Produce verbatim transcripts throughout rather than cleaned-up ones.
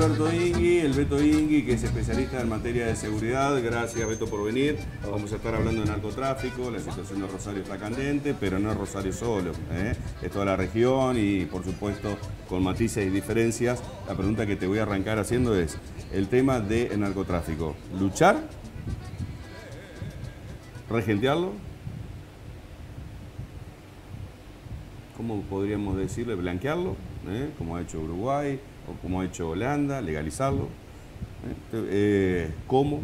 Alberto Ingui, el Beto Ingui, que es especialista en materia de seguridad. Gracias, Beto, por venir. Vamos a estar hablando de narcotráfico. La situación de Rosario está candente, pero no es Rosario solo, ¿eh? Es toda la región y, por supuesto, con matices y diferencias. La pregunta que te voy a arrancar haciendo es el tema del narcotráfico. ¿Luchar? ¿Regentearlo? ¿Cómo podríamos decirle? ¿Blanquearlo? ¿Eh? Como ha hecho Uruguay o como ha hecho Holanda, legalizarlo. ¿Eh? Eh, ¿Cómo?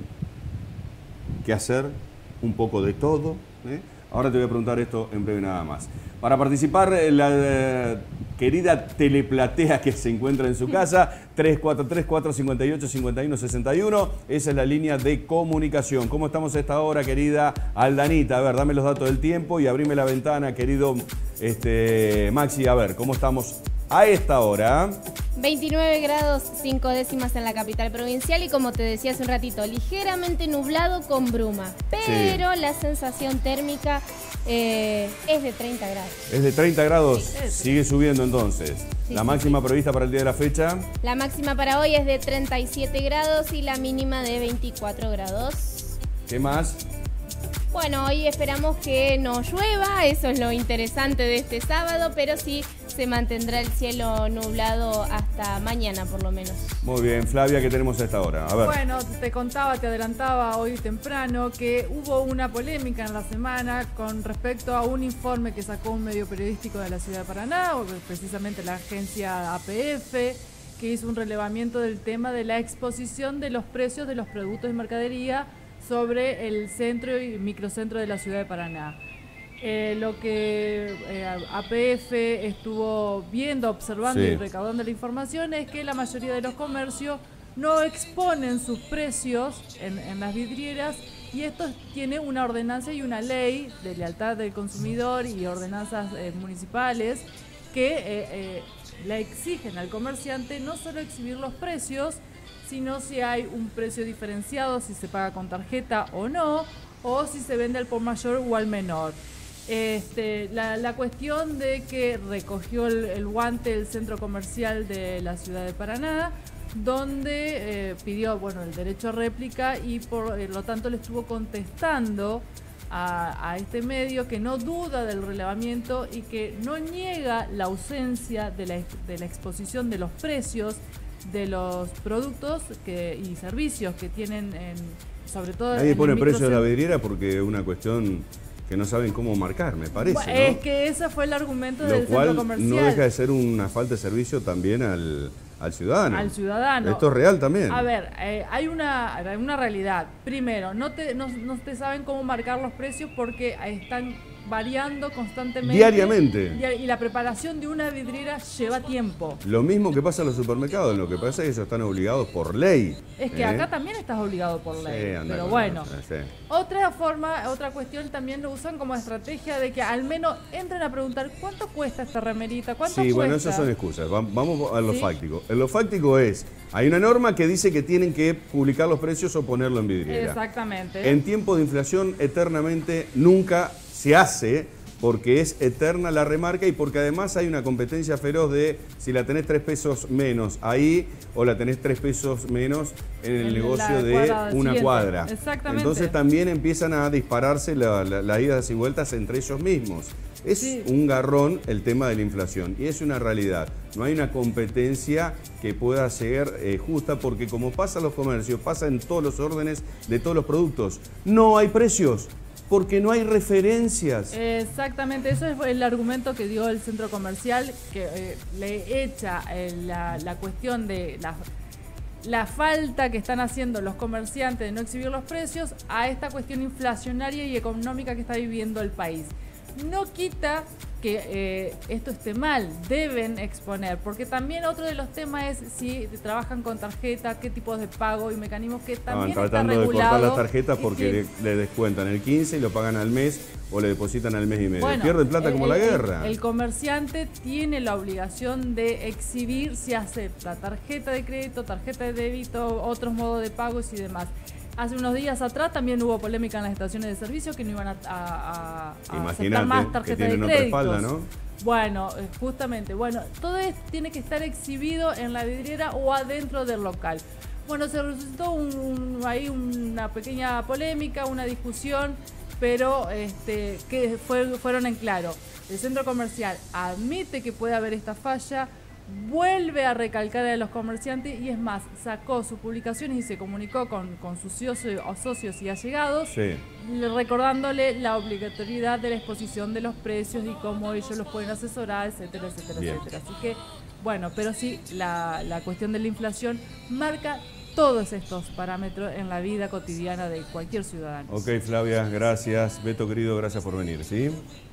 ¿Qué hacer? Un poco de todo. ¿Eh? Ahora te voy a preguntar esto en breve nada más. Para participar, la eh, querida teleplatea que se encuentra en su casa, tres cuatro tres, cuatro cinco ocho, cinco uno seis uno, esa es la línea de comunicación. ¿Cómo estamos a esta hora, querida Aldanita? A ver, dame los datos del tiempo y abrime la ventana, querido este, Maxi. A ver, ¿cómo estamos a esta hora? veintinueve grados cinco décimas en la capital provincial y, como te decía hace un ratito, ligeramente nublado con bruma, pero sí, la sensación térmica eh, es de treinta grados. ¿Es de treinta grados? Sí. Sigue subiendo entonces. Sí, la sí, máxima sí. prevista para el día de la fecha. La máxima para hoy es de treinta y siete grados y la mínima de veinticuatro grados. ¿Qué más? Bueno, hoy esperamos que no llueva, eso es lo interesante de este sábado, pero sí se mantendrá el cielo nublado hasta mañana por lo menos. Muy bien, Flavia, ¿qué tenemos a esta hora? A ver. Bueno, te contaba, te adelantaba hoy temprano que hubo una polémica en la semana con respecto a un informe que sacó un medio periodístico de la ciudad de Paraná, o precisamente la agencia A P F, que hizo un relevamiento del tema de la exposición de los precios de los productos y mercadería sobre el centro y microcentro de la ciudad de Paraná. Eh, lo que eh, A P F estuvo viendo, observando sí. y recaudando la información es que la mayoría de los comercios no exponen sus precios en, en las vidrieras, y esto tiene una ordenanza y una ley de lealtad del consumidor y ordenanzas eh, municipales que eh, eh, le exigen al comerciante no solo exhibir los precios, sino si hay un precio diferenciado, si se paga con tarjeta o no, o si se vende al por mayor o al menor. Este, la, la cuestión de que recogió el, el guante el centro comercial de la ciudad de Paraná, donde eh, pidió bueno, el derecho a réplica y por eh, lo tanto le estuvo contestando a, a este medio que no duda del relevamiento y que no niega la ausencia de la, de la exposición de los precios de los productos que, y servicios que tienen, en, sobre todo... Nadie pone el precio de la vidriera porque es una cuestión que no saben cómo marcar, me parece, bueno, ¿no? Es que ese fue el argumento del centro comercial. No deja de ser una falta de servicio también al, al ciudadano. Al ciudadano. Esto es real también. A ver, eh, hay una, una realidad. Primero, no te, no, no te saben cómo marcar los precios porque están variando constantemente. Diariamente. Y la preparación de una vidriera lleva tiempo. Lo mismo que pasa en los supermercados. Lo que pasa es que ellos están obligados por ley. Es que ¿eh? acá también estás obligado por ley. Sí, pero bueno. Sí. Otra forma, otra cuestión también lo usan como estrategia de que al menos entren a preguntar ¿cuánto cuesta esta remerita? ¿Cuánto sí, cuesta? Bueno, esas son excusas. Vamos a lo ¿Sí? fáctico. En lo fáctico es, hay una norma que dice que tienen que publicar los precios o ponerlo en vidriera. Exactamente. En tiempos de inflación, eternamente nunca se hace, porque es eterna la remarca y porque además hay una competencia feroz de si la tenés tres pesos menos ahí o la tenés tres pesos menos en el, el negocio de cuadra una siguiente. cuadra. Exactamente. Entonces también empiezan a dispararse las la, la idas y vueltas entre ellos mismos. Es sí. un garrón el tema de la inflación y es una realidad. No hay una competencia que pueda ser eh, justa porque como pasa en los comercios, pasa en todos los órdenes de todos los productos. No hay precios. Porque no hay referencias. Exactamente, eso es el argumento que dio el centro comercial, que eh, le echa eh, la, la cuestión de la, la falta que están haciendo los comerciantes de no exhibir los precios a esta cuestión inflacionaria y económica que está viviendo el país. No quita que eh, esto esté mal, deben exponer, porque también otro de los temas es si trabajan con tarjeta, qué tipos de pago y mecanismos que también Estaban tratando está regulado, de cortar las tarjetas porque si, le, le descuentan el quince y lo pagan al mes o le depositan al mes y medio. Bueno, pierden plata el, como el, la guerra. El, el comerciante tiene la obligación de exhibir si acepta tarjeta de crédito, tarjeta de débito, otros modos de pagos y demás. Hace unos días atrás también hubo polémica en las estaciones de servicio que no iban a, a, a aceptar más tarjetas de crédito. Espalda, ¿no? Bueno, justamente, bueno, todo esto tiene que estar exhibido en la vidriera o adentro del local. Bueno, se resultó un, un, ahí una pequeña polémica, una discusión, pero este, que fue, fueron en claro. El centro comercial admite que puede haber esta falla, vuelve a recalcar a los comerciantes y es más, sacó sus publicaciones y se comunicó con, con sus socios, socios y allegados, sí, recordándole la obligatoriedad de la exposición de los precios y cómo ellos los pueden asesorar, etcétera, etcétera, Bien. etcétera. Así que, bueno, pero sí, la, la cuestión de la inflación marca todos estos parámetros en la vida cotidiana de cualquier ciudadano. Ok, Flavia, gracias. Beto, querido, gracias por venir, ¿sí?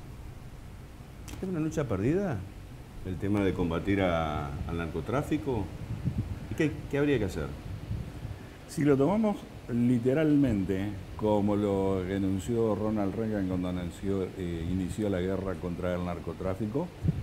¿Es una lucha perdida? El tema de combatir a, al narcotráfico. ¿Y qué, qué habría que hacer? Si lo tomamos literalmente, como lo enunció Ronald Reagan cuando anunció, eh, inició la guerra contra el narcotráfico,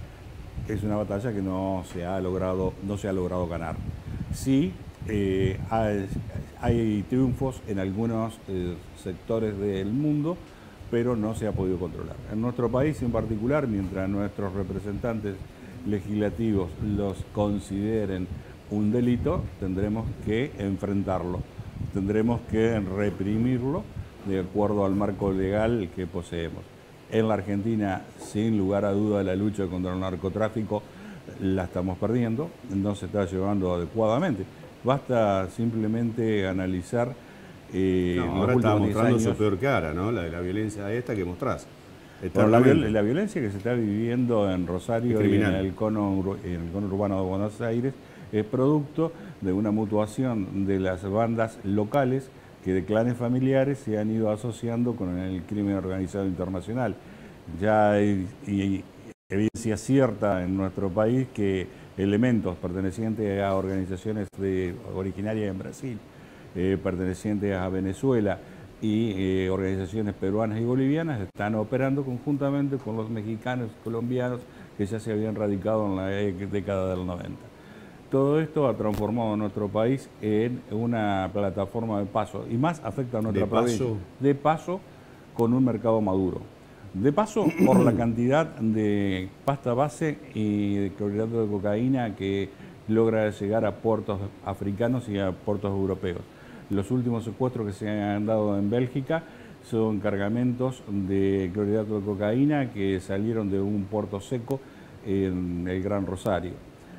es una batalla que no se ha logrado, no se ha logrado ganar. Sí, eh, hay, hay triunfos en algunos eh, sectores del mundo, pero no se ha podido controlar. En nuestro país en particular, mientras nuestros representantes legislativos los consideren un delito, tendremos que enfrentarlo, tendremos que reprimirlo de acuerdo al marco legal que poseemos. En la Argentina, sin lugar a duda, la lucha contra el narcotráfico la estamos perdiendo, no se está llevando adecuadamente. Basta simplemente analizar eh, no, ahora está mostrando años, su peor cara, ¿no? La de la violencia esta que mostrás. Por la, la violencia que se está viviendo en Rosario y en el, cono, en el cono urbano de Buenos Aires es producto de una mutuación de las bandas locales que de clanes familiares se han ido asociando con el crimen organizado internacional. Ya hay, hay evidencia cierta en nuestro país que elementos pertenecientes a organizaciones de, originarias en Brasil, eh, pertenecientes a Venezuela, y eh, organizaciones peruanas y bolivianas están operando conjuntamente con los mexicanos y colombianos que ya se habían radicado en la década del noventa. Todo esto ha transformado a nuestro país en una plataforma de paso y más afecta a nuestra provincia. De paso con un mercado maduro. De paso por la cantidad de pasta base y de clorhidrato de cocaína que logra llegar a puertos africanos y a puertos europeos. Los últimos secuestros que se han dado en Bélgica son cargamentos de clorhidrato de cocaína que salieron de un puerto seco en el Gran Rosario.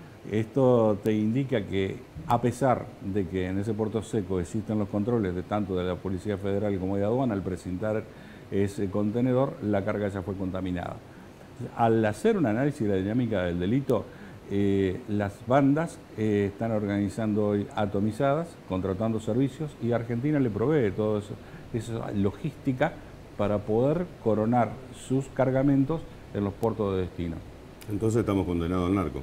Esto te indica que, a pesar de que en ese puerto seco existen los controles de tanto de la Policía Federal como de aduana, al presentar ese contenedor, la carga ya fue contaminada. Al hacer un análisis de la dinámica del delito, Eh, las bandas eh, están organizando hoy atomizadas, contratando servicios y Argentina le provee toda esa logística para poder coronar sus cargamentos en los puertos de destino. Entonces estamos condenados al narco.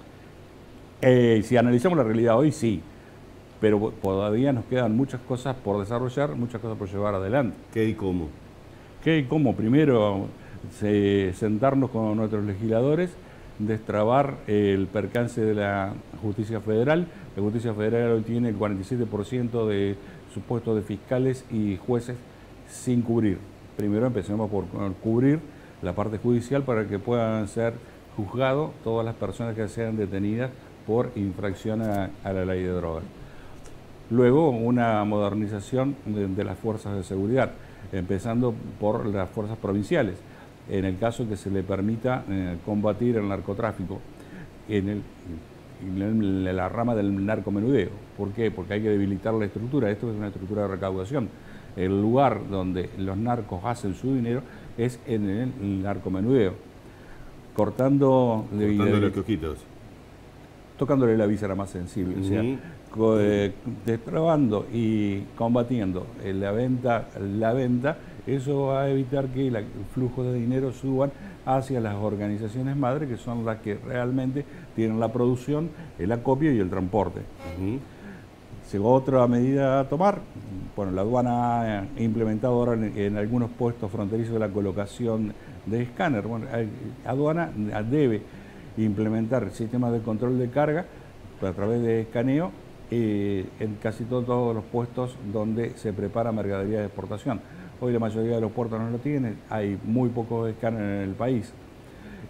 Eh, si analizamos la realidad hoy, sí, pero todavía nos quedan muchas cosas por desarrollar, muchas cosas por llevar adelante. ¿Qué y cómo? ¿Qué y cómo? Primero, se, sentarnos con nuestros legisladores, destrabar el percance de la justicia federal. La justicia federal hoy tiene el cuarenta y siete por ciento de sus puestos de fiscales y jueces sin cubrir. Primero empecemos por cubrir la parte judicial para que puedan ser juzgados todas las personas que sean detenidas por infracción a, a la ley de drogas. Luego una modernización de, de las fuerzas de seguridad, empezando por las fuerzas provinciales, en el caso que se le permita eh, combatir el narcotráfico en, el, en la rama del narcomenudeo. ¿Por qué? Porque hay que debilitar la estructura. Esto es una estructura de recaudación. El lugar donde los narcos hacen su dinero es en el narcomenudeo. Cortando... Cortándole los coquitos. Tocándole la víscera más sensible. Uh-huh. O sea, eh, destrabando y combatiendo la venta, la venta, eso va a evitar que la, el flujo de dinero suban hacia las organizaciones madres, que son las que realmente tienen la producción, el acopio y el transporte. Uh-huh. Otra medida a tomar, bueno, la aduana ha implementado ahora en, en algunos puestos fronterizos la colocación de escáner. Bueno, la aduana debe implementar sistemas de control de carga a través de escaneo eh, en casi todo, todos los puestos donde se prepara mercadería de exportación. Hoy la mayoría de los puertos no lo tienen, hay muy pocos escáneres en el país.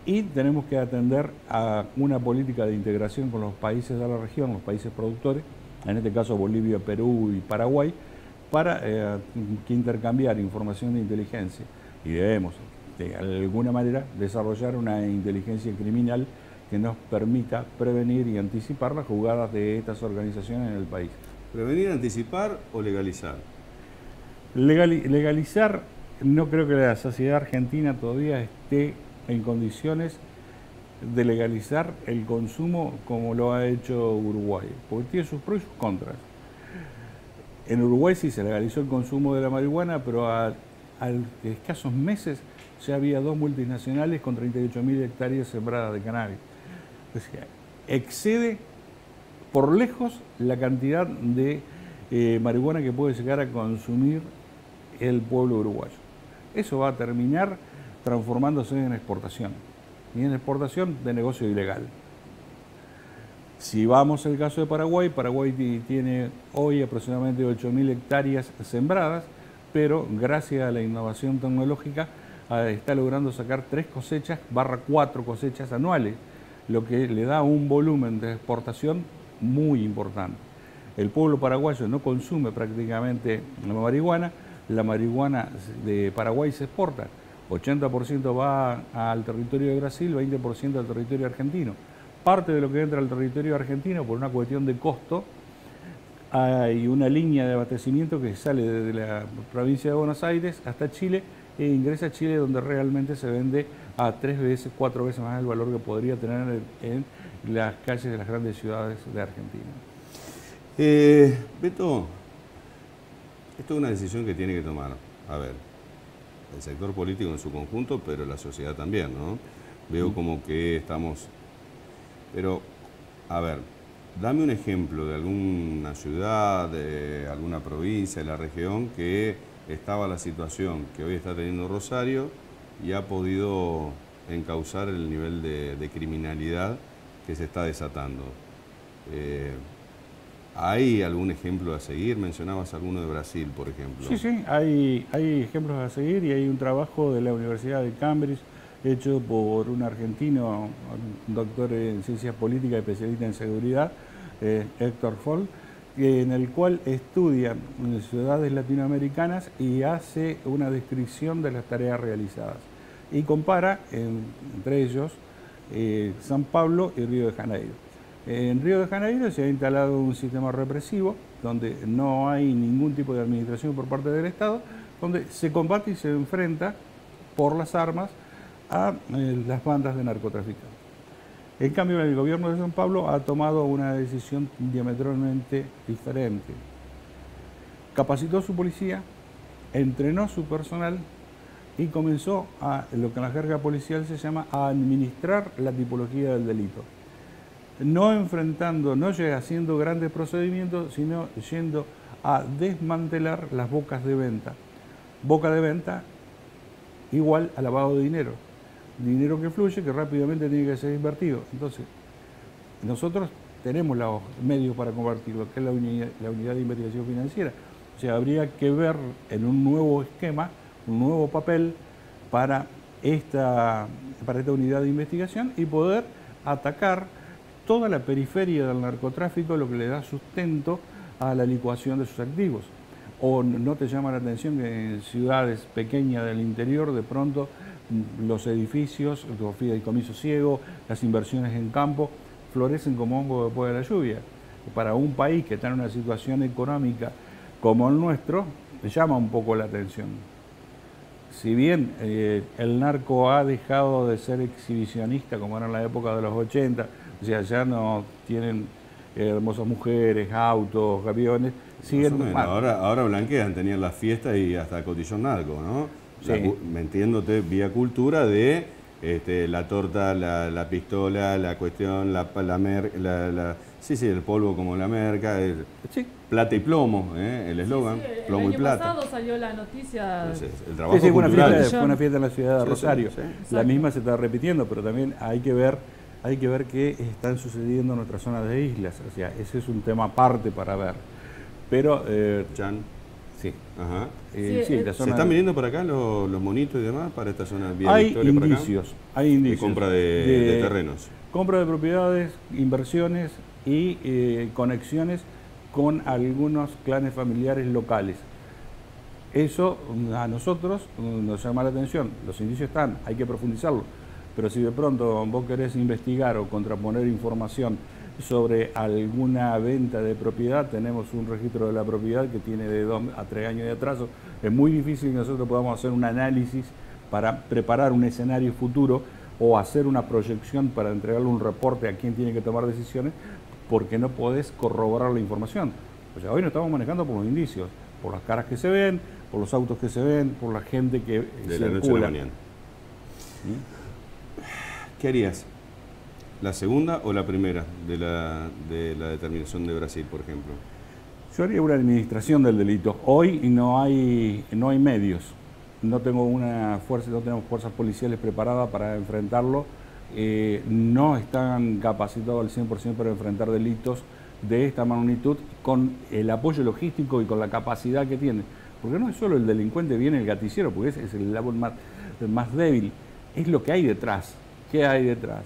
Y tenemos que atender a una política de integración con los países de la región, los países productores, en este caso Bolivia, Perú y Paraguay, para eh, intercambiar información de inteligencia. Y debemos, de alguna manera, desarrollar una inteligencia criminal que nos permita prevenir y anticipar las jugadas de estas organizaciones en el país. ¿Prevenir, anticipar o legalizar? Legali legalizar, no creo que la sociedad argentina todavía esté en condiciones de legalizar el consumo como lo ha hecho Uruguay, porque tiene sus pros y sus contras. En Uruguay sí se legalizó el consumo de la marihuana, pero a, a escasos meses ya había dos multinacionales con treinta y ocho mil hectáreas sembradas de cannabis. O sea, excede por lejos la cantidad de eh, marihuana que puede llegar a consumir el pueblo uruguayo. Eso va a terminar transformándose en exportación, y en exportación de negocio ilegal. Si vamos al caso de Paraguay, Paraguay tiene hoy aproximadamente ocho mil hectáreas sembradas, pero gracias a la innovación tecnológica está logrando sacar tres cosechas barra cuatro cosechas anuales, lo que le da un volumen de exportación muy importante. El pueblo paraguayo no consume prácticamente la marihuana, la marihuana de Paraguay se exporta, ochenta por ciento va al territorio de Brasil, veinte por ciento al territorio argentino. Parte de lo que entra al territorio argentino por una cuestión de costo, hay una línea de abastecimiento que sale desde la provincia de Buenos Aires hasta Chile e ingresa a Chile, donde realmente se vende a tres veces, cuatro veces más el valor que podría tener en las calles de las grandes ciudades de Argentina. Eh, Beto, esto es una decisión que tiene que tomar, a ver, el sector político en su conjunto, pero la sociedad también, ¿no? Veo como que estamos... Pero, a ver, dame un ejemplo de alguna ciudad, de alguna provincia, de la región, que estaba la situación que hoy está teniendo Rosario y ha podido encauzar el nivel de, de criminalidad que se está desatando. Eh, ¿Hay algún ejemplo a seguir? Mencionabas alguno de Brasil, por ejemplo. Sí, sí, hay, hay ejemplos a seguir y hay un trabajo de la Universidad de Cambridge hecho por un argentino, un doctor en ciencias políticas, especialista en seguridad, eh, Héctor Foll, en el cual estudia ciudades latinoamericanas y hace una descripción de las tareas realizadas. Y compara, en, entre ellos, eh, San Pablo y Río de Janeiro. En Río de Janeiro se ha instalado un sistema represivo donde no hay ningún tipo de administración por parte del Estado, donde se combate y se enfrenta por las armas a eh, las bandas de narcotraficantes. En cambio, el gobierno de San Pablo ha tomado una decisión diametralmente diferente. Capacitó a su policía, entrenó a su personal y comenzó a, lo que en la jerga policial se llama, a administrar la tipología del delito. No enfrentando, no haciendo grandes procedimientos, sino yendo a desmantelar las bocas de venta. Boca de venta igual a lavado de dinero. Dinero que fluye, que rápidamente tiene que ser invertido. Entonces, nosotros tenemos los medios para convertirlo, que es la unidad, la unidad de investigación financiera. O sea, habría que ver en un nuevo esquema, un nuevo papel para esta, para esta unidad de investigación y poder atacar toda la periferia del narcotráfico, lo que le da sustento a la licuación de sus activos. O no te llama la atención que en ciudades pequeñas del interior de pronto los edificios, los fideicomisos ciegos, las inversiones en campo florecen como hongo después de la lluvia. Para un país que está en una situación económica como el nuestro, llama un poco la atención. Si bien eh, el narco ha dejado de ser exhibicionista como era en la época de los ochenta, o sea, ya no tienen eh, hermosas mujeres, autos, aviones, siguen... Ahora, ahora blanquean, tenían las fiestas y hasta cotillón narco, ¿no? Sí. La, metiéndote vía cultura de este, la torta, la, la pistola, la cuestión, la, la, mer, la, la sí, sí, el polvo como la merca, el, sí. Plata y plomo, ¿eh? El eslogan, sí, sí, plomo y plata. El año pasado salió la noticia. Entonces, el trabajo sí, sí, fue, una fiesta, fue una fiesta en la ciudad de sí, Rosario. Sí, sí. La misma se está repitiendo, pero también hay que ver, hay que ver qué están sucediendo en nuestras zonas de islas. O sea, ese es un tema aparte para ver. Pero eh, Sí. Ajá. Eh, Sí, sí, la ¿Se zona están de- viniendo para acá los, los monitos y demás, para esta zona Vía Hay Victoria, para acá? indicios, hay indicios. De compra de, de- de terrenos. Compra de propiedades, inversiones y eh, conexiones con algunos clanes familiares locales. Eso mm, a nosotros mm, nos llama la atención. Los indicios están, hay que profundizarlo. Pero si de pronto vos querés investigar o contraponer información sobre alguna venta de propiedad, tenemos un registro de la propiedad que tiene de dos a tres años de atraso. Es muy difícil que nosotros podamos hacer un análisis para preparar un escenario futuro o hacer una proyección para entregarle un reporte a quien tiene que tomar decisiones, porque no podés corroborar la información. O sea, hoy nos estamos manejando por los indicios, por las caras que se ven, por los autos que se ven, por la gente que De la noche a la circula. mañana. ¿Qué harías? ¿La segunda o la primera de la, de la determinación de Brasil, por ejemplo? Yo haría una administración del delito. Hoy no hay, no hay medios. No tengo una fuerza, no tenemos fuerzas policiales preparadas para enfrentarlo. Eh, no están capacitados al cien por ciento para enfrentar delitos de esta magnitud con el apoyo logístico y con la capacidad que tiene. Porque no es solo el delincuente, viene el gatillero, porque ese es el eslabón más, el más débil. Es lo que hay detrás. ¿Qué hay detrás?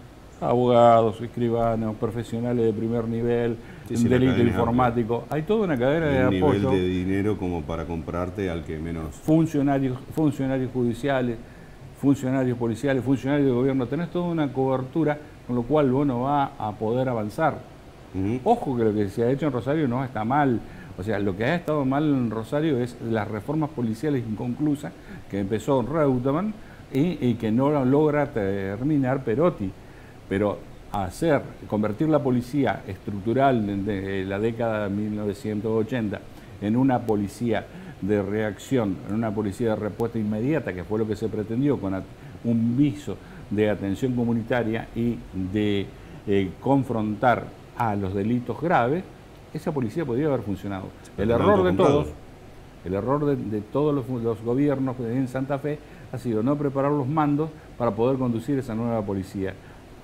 Abogados, escribanos, profesionales de primer nivel, Sí, sí, la delito cadena es informático. Hay toda una cadena de El nivel apoyo. de dinero como para comprarte al que menos... Funcionarios, funcionarios judiciales, funcionarios policiales, funcionarios de gobierno. Tenés toda una cobertura, con lo cual vos no vas a poder avanzar. Ujú. Ojo que lo que se ha hecho en Rosario no está mal. O sea, lo que ha estado mal en Rosario es las reformas policiales inconclusas que empezó Reutemann y, y que no logra terminar Perotti. Pero hacer, convertir la policía estructural de, de la década de mil novecientos ochenta en una policía de reacción, en una policía de respuesta inmediata, que fue lo que se pretendió con un viso de atención comunitaria y de eh, confrontar a los delitos graves, esa policía podría haber funcionado. El error de todos, el error de, de todos los, los gobiernos en Santa Fe ha sido no preparar los mandos para poder conducir esa nueva policía.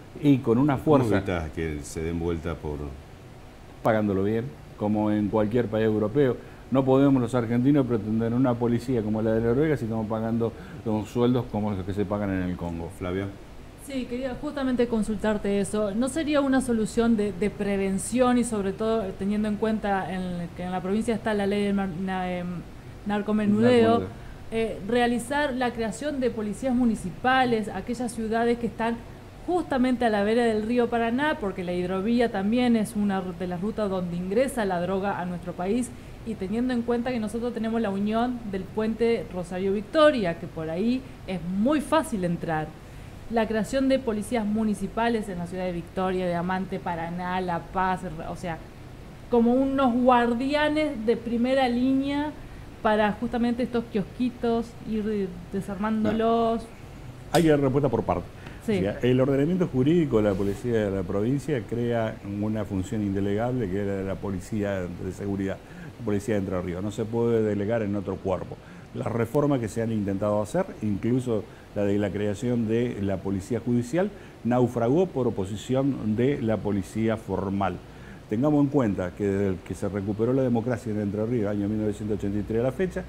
Y con una ¿Cómo fuerza, evitas que se den vuelta por...? pagándolo bien, como en cualquier país europeo. No podemos los argentinos pretender una policía como la de Noruega si estamos pagando los sueldos como los que se pagan en el Congo. Flavia. Sí, quería justamente consultarte eso. ¿No sería una solución de, de prevención y sobre todo teniendo en cuenta en, que en la provincia está la ley del mar- na- em, narcomenudeo, eh, realizar la creación de policías municipales, aquellas ciudades que están justamente a la vera del río Paraná, porque la hidrovía también es una de las rutas donde ingresa la droga a nuestro país, y teniendo en cuenta que nosotros tenemos la unión del puente Rosario-Victoria, que por ahí es muy fácil entrar. La creación de policías municipales en la ciudad de Victoria, de Amante, Paraná, La Paz, o sea, como unos guardianes de primera línea para justamente estos kiosquitos, ir desarmándolos. Hay que dar respuesta por parte. Sí. O sea, el ordenamiento jurídico de la policía de la provincia crea una función indelegable que era la policía de seguridad, la policía de Entre Ríos. No se puede delegar en otro cuerpo. Las reformas que se han intentado hacer, incluso la de la creación de la policía judicial, naufragó por oposición de la policía formal. Tengamos en cuenta que desde que se recuperó la democracia en Entre Ríos, año mil novecientos ochenta y tres a la fecha,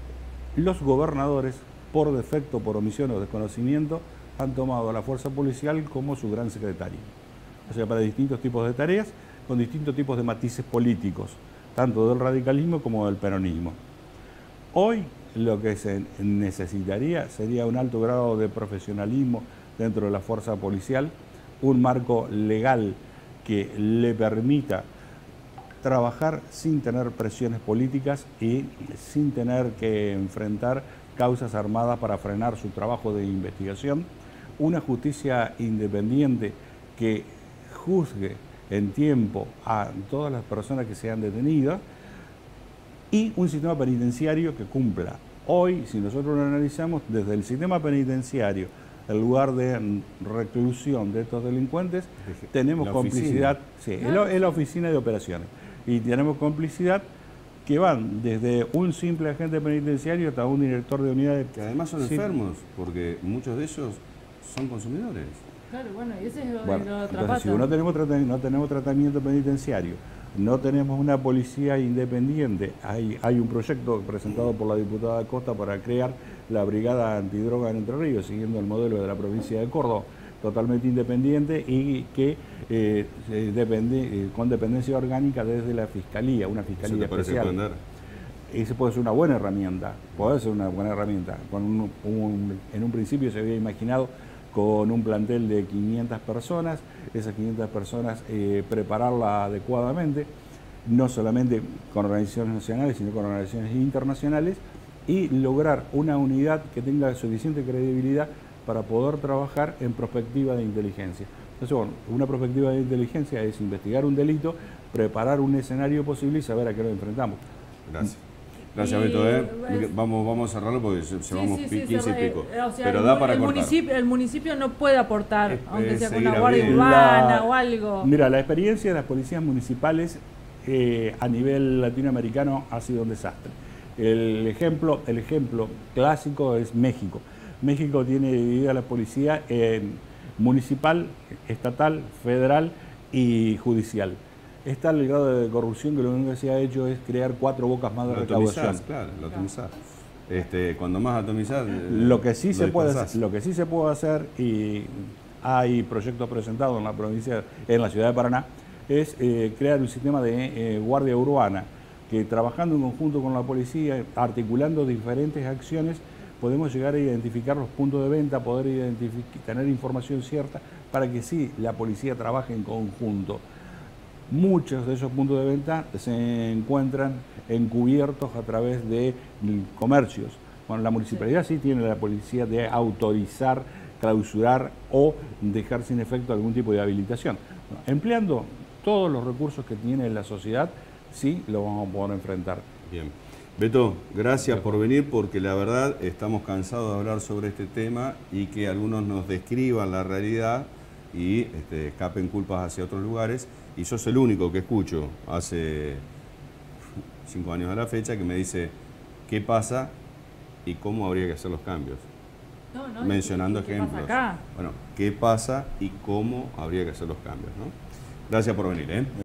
los gobernadores, por defecto, por omisión o desconocimiento, han tomado a la fuerza policial como su gran secretario. O sea, para distintos tipos de tareas, con distintos tipos de matices políticos, tanto del radicalismo como del peronismo. Hoy lo que se necesitaría sería un alto grado de profesionalismo dentro de la fuerza policial, un marco legal que le permita trabajar sin tener presiones políticas y sin tener que enfrentar causas armadas para frenar su trabajo de investigación, una justicia independiente que juzgue en tiempo a todas las personas que sean detenidas y un sistema penitenciario que cumpla. Hoy, si nosotros lo analizamos, desde el sistema penitenciario, el lugar de reclusión de estos delincuentes, tenemos La complicidad, sí, es la, es la oficina de operaciones, y tenemos complicidad que van desde un simple agente penitenciario hasta un director de unidad de... Que además son Sí. enfermos, porque muchos de ellos son consumidores. Claro, bueno, y ese es lo, Bueno, lo otra entonces, pata. si no tenemos, trata- no tenemos tratamiento penitenciario no tenemos una policía independiente. Hay, hay un proyecto presentado por la diputada Acosta para crear la Brigada Antidroga en Entre Ríos, siguiendo el modelo de la provincia de Córdoba, totalmente independiente y que eh, depende, eh, con dependencia orgánica desde la Fiscalía, una Fiscalía especial. Ese puede ser una buena herramienta, puede ser una buena herramienta. Con un, un, en un principio se había imaginado con un plantel de quinientas personas, esas quinientas personas eh, prepararla adecuadamente, no solamente con organizaciones nacionales, sino con organizaciones internacionales, y lograr una unidad que tenga suficiente credibilidad para poder trabajar en prospectiva de inteligencia. Entonces, bueno, una prospectiva de inteligencia es investigar un delito, preparar un escenario posible y saber a qué nos enfrentamos. Gracias. Gracias, y, Beto. ¿eh? Es, vamos, vamos a cerrarlo porque sí, llevamos sí, sí, quince se, y pico. Eh, o sea, Pero el, da para el cortar. Municipio, el municipio no puede aportar, es, aunque es sea con una guardia abriendo. urbana la, o algo. Mira, la experiencia de las policías municipales eh, a nivel latinoamericano ha sido un desastre. El ejemplo, el ejemplo clásico es México. México tiene dividida la policía en municipal, estatal, federal y judicial. Está el grado de corrupción que lo único que se ha hecho es crear cuatro bocas más de recaudación. Claro, lo atomizás. Este, cuando más atomizás, eh, lo que sí lo se puede dispersás. hacer, lo que sí se puede hacer, y hay proyectos presentados en la provincia, en la ciudad de Paraná, es eh, crear un sistema de eh, guardia urbana que, trabajando en conjunto con la policía, articulando diferentes acciones, podemos llegar a identificar los puntos de venta, poder tener información cierta para que sí la policía trabaje en conjunto. Muchos de esos puntos de venta se encuentran encubiertos a través de comercios. Bueno, la municipalidad sí tiene la policía de autorizar, clausurar o dejar sin efecto algún tipo de habilitación. Bueno, empleando todos los recursos que tiene la sociedad, sí lo vamos a poder enfrentar. Bien. Beto, gracias por venir, porque la verdad estamos cansados de hablar sobre este tema y que algunos nos describan la realidad y este, escapen culpas hacia otros lugares. Y sos el único que escucho hace cinco años a la fecha que me dice qué pasa y cómo habría que hacer los cambios. No, no, mencionando ¿qué ejemplos. pasa acá? Bueno, qué pasa y cómo habría que hacer los cambios, ¿no? Gracias por venir, ¿eh?